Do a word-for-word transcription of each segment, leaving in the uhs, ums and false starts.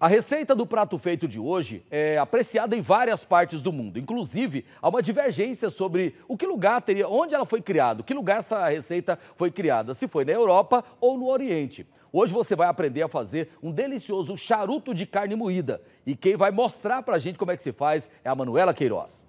A receita do prato feito de hoje é apreciada em várias partes do mundo. Inclusive, há uma divergência sobre o que lugar teria, onde ela foi criada, que lugar essa receita foi criada, se foi na Europa ou no Oriente. Hoje você vai aprender a fazer um delicioso charuto de carne moída. E quem vai mostrar pra gente como é que se faz é a Manuela Queiroz.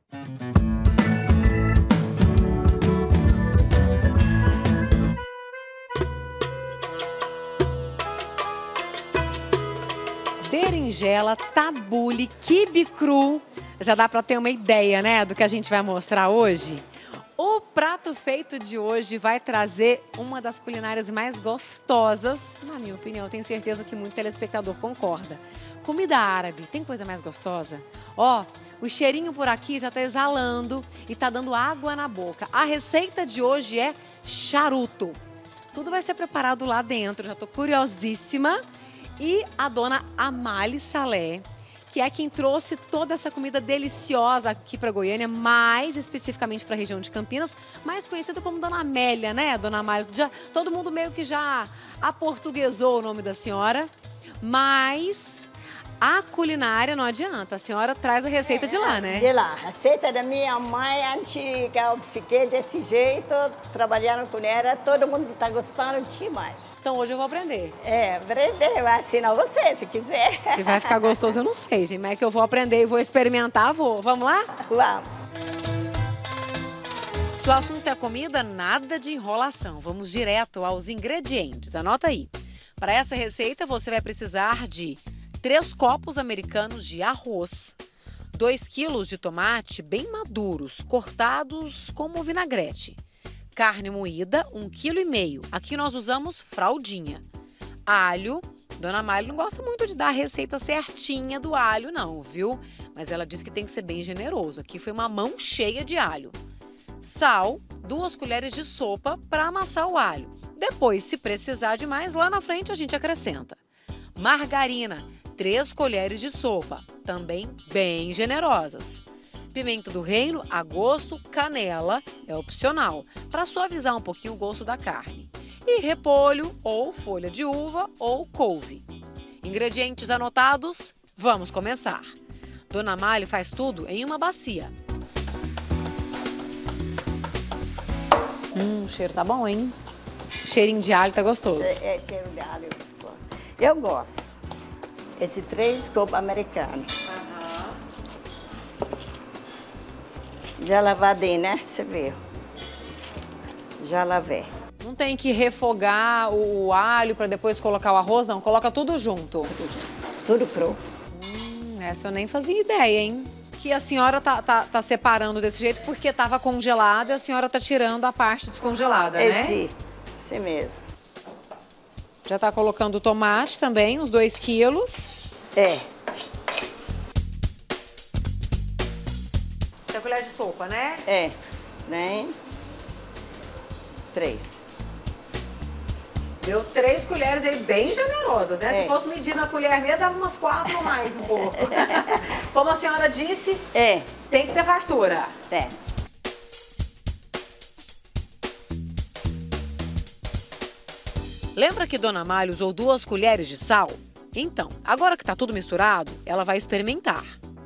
Berinjela, tabule, quibe cru. Já dá para ter uma ideia, né, do que a gente vai mostrar hoje? O prato feito de hoje vai trazer uma das culinárias mais gostosas, na minha opinião, tenho certeza que muito telespectador concorda. Comida árabe, tem coisa mais gostosa? Ó, o cheirinho por aqui já tá exalando e tá dando água na boca. A receita de hoje é charuto. Tudo vai ser preparado lá dentro, já tô curiosíssima. E a dona Amália Salé, que é quem trouxe toda essa comida deliciosa aqui para Goiânia, mais especificamente para a região de Campinas, mais conhecida como Dona Amélia, né, Dona Amália? Já, todo mundo meio que já aportuguesou o nome da senhora, mas a culinária não adianta, a senhora traz a receita de lá, né? De lá, a receita da minha mãe antiga, eu fiquei desse jeito, trabalhando com ela, todo mundo está gostando demais. Então hoje eu vou aprender. É, aprender, vai ensinar você, se quiser. Se vai ficar gostoso, eu não sei, gente, mas é que eu vou aprender e vou experimentar, vou. Vamos lá? Vamos. Se o assunto é comida, nada de enrolação. Vamos direto aos ingredientes. Anota aí. Para essa receita, você vai precisar de três copos americanos de arroz, dois quilos de tomate bem maduros, cortados como vinagrete, carne moída, um quilo e meio. Aqui nós usamos fraldinha. Alho. Dona Amália não gosta muito de dar a receita certinha do alho, não, viu? Mas ela disse que tem que ser bem generoso. Aqui foi uma mão cheia de alho. Sal, duas colheres de sopa para amassar o alho. Depois, se precisar de mais, lá na frente a gente acrescenta. Margarina, três colheres de sopa, também bem generosas. Pimenta do reino a gosto, canela é opcional, para suavizar um pouquinho o gosto da carne. E repolho ou folha de uva ou couve. Ingredientes anotados, vamos começar. Dona Amália faz tudo em uma bacia. Hum, o cheiro tá bom, hein? Cheirinho de alho tá gostoso. É, é cheiro de alho. Eu gosto. Esse três copos americanos. Uhum. Já lavadinho, né? Você viu? Já lavei. Não tem que refogar o alho para depois colocar o arroz, não? Coloca tudo junto. Tudo cru. Hum, essa eu nem fazia ideia, hein? Que a senhora tá, tá, tá separando desse jeito porque estava congelada e a senhora tá tirando a parte descongelada, né? Esse, esse mesmo. Já tá colocando o tomate também, uns dois quilos. É. Essa colher de sopa, né? É. Nem. Três. Deu três colheres aí bem generosas, né? É. Se fosse medir na colher meia, dava umas quatro ou mais um pouco. Como a senhora disse, é. Tem que ter fartura. É. Lembra que Dona Amália usou duas colheres de sal? Então, agora que tá tudo misturado, ela vai experimentar.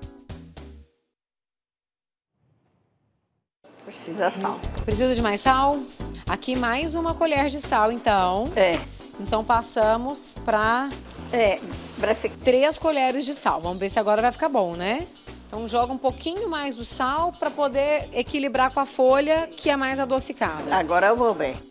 Precisa sal. Precisa de mais sal? Aqui mais uma colher de sal, então. É. Então passamos para É, pra ficar. três colheres de sal. Vamos ver se agora vai ficar bom, né? Então joga um pouquinho mais do sal para poder equilibrar com a folha, que é mais adocicada. Agora eu vou ver.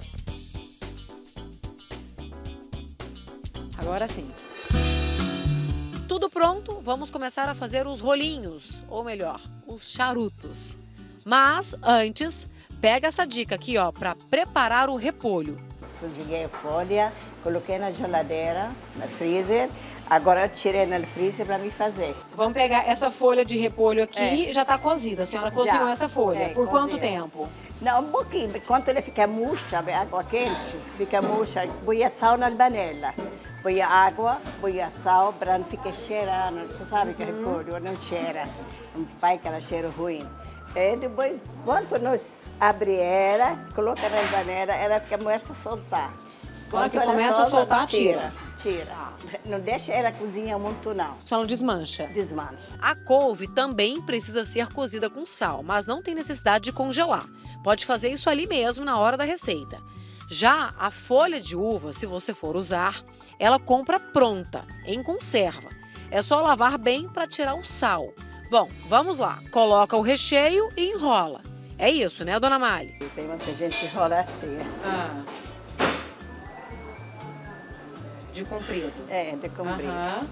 Agora sim. Tudo pronto, vamos começar a fazer os rolinhos, ou melhor, os charutos. Mas antes, pega essa dica aqui, ó, para preparar o repolho. Cozinhei a folha, coloquei na geladeira, no freezer. Agora eu tirei no freezer para me fazer. Vamos pegar essa folha de repolho aqui, é. Já está cozida. A senhora cozinhou Já. essa folha. É, Por quanto cozinhei. tempo? Não, um pouquinho. Quando ele fica murcha, água quente, fica murcha, põe sal na panela. Põe água, põe sal para não ficar cheirando. Você sabe que o repolho não cheira, não faz aquele cheiro ruim. E depois, quando nós abre ela, coloca na panela, ela começa a soltar. Quando que ela começa a solta, soltar, tira. Tira. não deixa ela cozinhar muito, não. Só não desmancha. Desmancha. A couve também precisa ser cozida com sal, mas não tem necessidade de congelar. Pode fazer isso ali mesmo na hora da receita. Já a folha de uva, se você for usar, ela compra pronta, em conserva. É só lavar bem para tirar o sal. Bom, vamos lá. Coloca o recheio e enrola. É isso, né, dona Mali? Tem muita gente que enrola assim. Ah. De comprido. É, de comprido. Aham.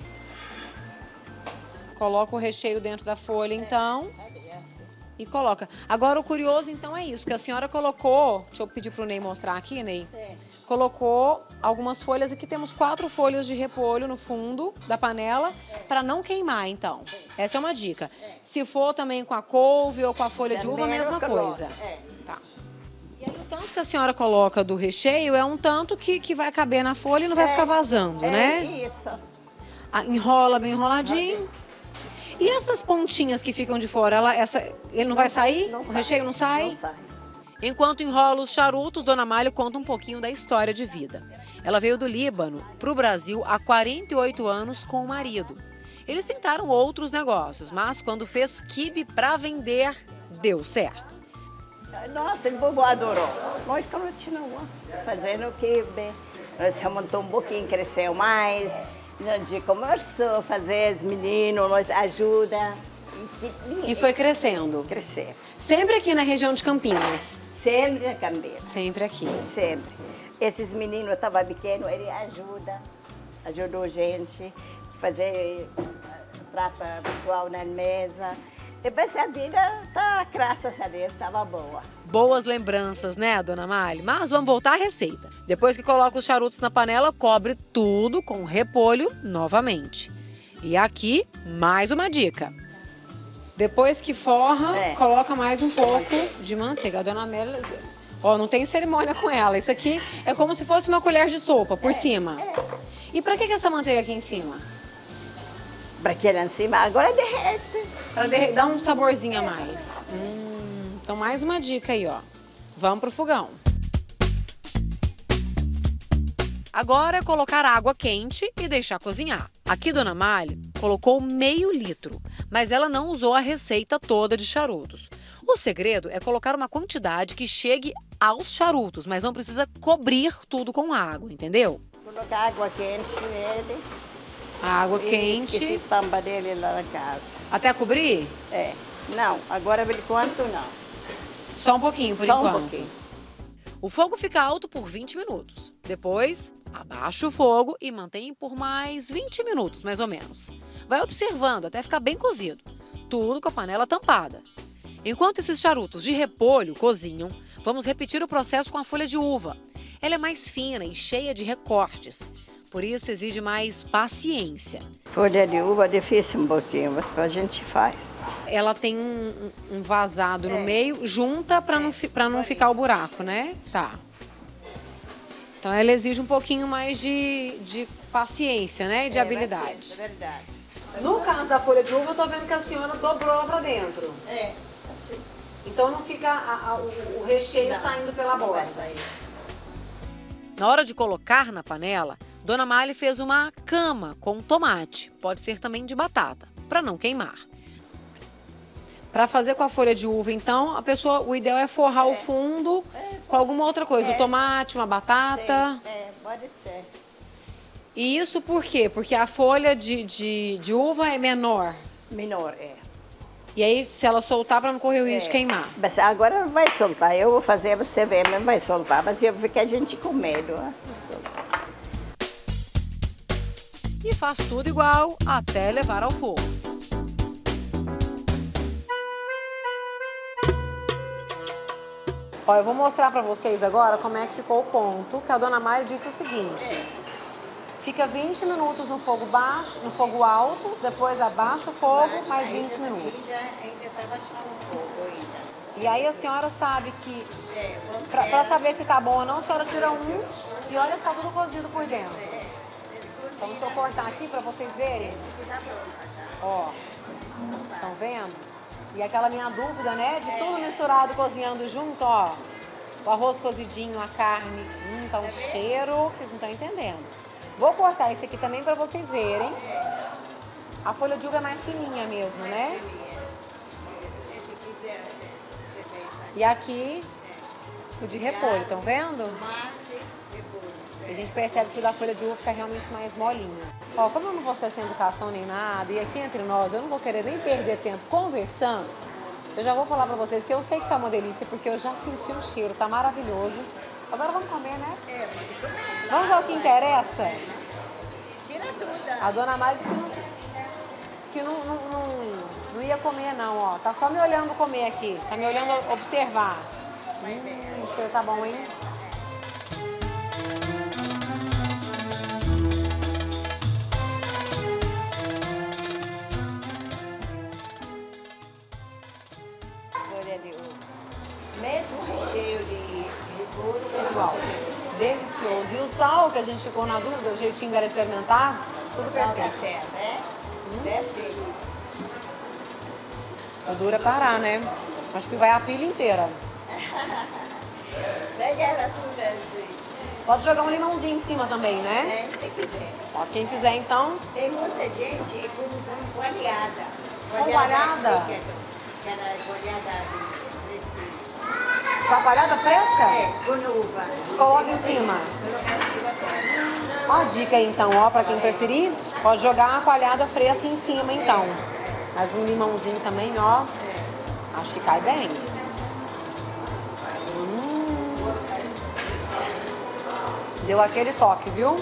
Coloca o recheio dentro da folha, então. E coloca. Agora, o curioso, então, é isso, que a senhora colocou... Deixa eu pedir pro Ney mostrar aqui, Ney. Sim. Colocou algumas folhas. Aqui temos quatro folhas de repolho no fundo da panela, para não queimar, então. Essa é uma dica. Se for também com a couve ou com a folha de uva, a mesma coisa. É. Tá. E aí, o tanto que a senhora coloca do recheio é um tanto que, que vai caber na folha e não vai É. ficar vazando, É né? isso. Ah, enrola bem enroladinho. E essas pontinhas que ficam de fora, ela, essa, ele não vai sair? Não O sai. recheio não sai? Não sai. Enquanto enrola os charutos, Dona Malha conta um pouquinho da história de vida. Ela veio do Líbano para o Brasil há quarenta e oito anos com o marido. Eles tentaram outros negócios, mas quando fez quibe para vender, deu certo. Nossa, o povo adorou. Nós continuamos fazendo quibe. Nós aumentou um pouquinho, cresceu mais. A gente começou a fazer, os meninos nos ajudam. E foi crescendo. Crescer. Sempre aqui na região de Campinas. Sempre na cabeça. Sempre aqui. Sempre. Esses meninos estavam pequenos, ele ajuda, ajudou a gente a fazer prato pessoal na mesa. Depois a vida, tá, graças a Deus, estava boa. Boas lembranças, né, Dona Mali? Mas vamos voltar à receita. Depois que coloca os charutos na panela, cobre tudo com repolho novamente. E aqui, mais uma dica. Depois que forra, É. coloca mais um pouco de manteiga. A Dona Meli, ó, não tem cerimônia com ela. Isso aqui é como se fosse uma colher de sopa por cima. E pra que que essa manteiga aqui em cima? Para que lá em cima, agora derrete. Pra derre- dar um saborzinho a mais. Hum, então, mais uma dica aí, ó. Vamos pro fogão. Agora é colocar água quente e deixar cozinhar. Aqui, Dona Mali colocou meio litro, mas ela não usou a receita toda de charutos. O segredo é colocar uma quantidade que chegue aos charutos, mas não precisa cobrir tudo com água, entendeu? Colocar água quente nele. A água E quente. esqueci a tampa dele lá na casa. Até cobrir? É. Não, agora por enquanto não. Só um pouquinho, por Só enquanto. um pouquinho. O fogo fica alto por vinte minutos. Depois, abaixa o fogo e mantém por mais vinte minutos, mais ou menos. Vai observando até ficar bem cozido. Tudo com a panela tampada. Enquanto esses charutos de repolho cozinham, vamos repetir o processo com a folha de uva. Ela é mais fina e cheia de recortes. Por isso, exige mais paciência. Folha de uva é difícil um pouquinho, mas a gente faz. Ela tem um, um vazado no É. meio, junta para não, fi- pra não ficar o buraco, né? Tá. Então, ela exige um pouquinho mais de, de paciência, né? E de habilidade. É verdade. No caso da folha de uva, eu tô vendo que a senhora dobrou ela pra dentro. É, assim. Então, não fica a- a- o, o recheio Não, saindo pela não vai borda. sair. Na hora de colocar na panela, Dona Mali fez uma cama com tomate, pode ser também de batata, para não queimar. Para fazer com a folha de uva, então, a pessoa, o ideal é forrar o fundo com alguma outra coisa, o tomate, uma batata. Sim, é, pode ser. E isso por quê? Porque a folha de, de, de uva é menor. Menor, é. E aí, se ela soltar, para não correr o risco de É. queimar. Mas agora vai soltar, eu vou fazer, você vê, mas vai soltar. Mas eu vi que a gente com medo, né? Vai soltar. E faz tudo igual até levar ao forno. Ó, eu vou mostrar pra vocês agora como é que ficou o ponto, que a Dona Maia disse o seguinte. Fica vinte minutos no fogo baixo, no fogo alto, depois abaixa o fogo, mais vinte minutos. Ainda está baixando um pouco ainda. E aí a senhora sabe que, pra, pra saber se tá bom ou não, a senhora tira um e olha se tá tudo cozido por dentro. Então deixa eu cortar aqui pra vocês verem. Ó, estão vendo? E aquela minha dúvida, né, de tudo misturado, cozinhando junto, ó. O arroz cozidinho, a carne, hum, tá um cheiro que vocês não estão entendendo. Vou cortar esse aqui também para vocês verem. A folha de uva é mais fininha mesmo, né? E aqui, o de repolho, estão vendo? A gente percebe que o da folha de uva fica realmente mais molinha. Ó, como eu não vou ser sem educação nem nada, e aqui entre nós eu não vou querer nem perder tempo conversando, eu já vou falar pra vocês que eu sei que tá uma delícia, porque eu já senti o cheiro, tá maravilhoso. Agora vamos comer, né? É, pode comer. Vamos ao que interessa? Tira tudo. A dona Mari disse que não, disse que não, não, não, não ia comer não, ó. Tá só me olhando comer aqui, tá me olhando observar. Hum, o cheiro tá bom, hein? Mesmo cheio de repolho, Igual. Delicioso. E o sal, que a gente ficou na dúvida, o jeitinho que era experimentar, tudo sal perfeito. tá certo, né? Certinho. O duro é parar, né? Acho que vai a pilha inteira. Pega ela tudo assim. Pode jogar um limãozinho em cima também, né? É, se quiser. Ó, quem quiser, então. Tem muita gente com, com coalhada. Com coalhada? Aquela coalhada fresquinha. Com a coalhada fresca? É, com uva. Coloca em cima. Colocar em cima dela. Ó a dica aí, então, ó, pra quem preferir, pode jogar uma coalhada fresca em cima, então. Mas um limãozinho também, ó. Acho que cai bem. Hum. Deu aquele toque, viu?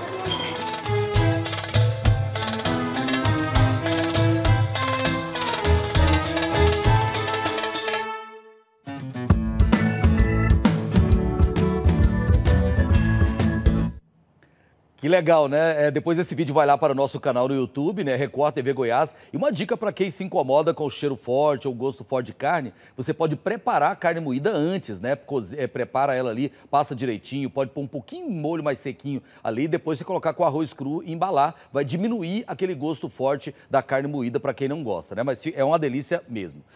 Que legal, né? É, depois esse vídeo vai lá para o nosso canal no YouTube, né? Record T V Goiás. E uma dica para quem se incomoda com o cheiro forte ou gosto forte de carne, você pode preparar a carne moída antes, né? Coze- é, prepara ela ali, passa direitinho, pode pôr um pouquinho de molho mais sequinho ali, depois você colocar com arroz cru e embalar. Vai diminuir aquele gosto forte da carne moída para quem não gosta, né? Mas é uma delícia mesmo.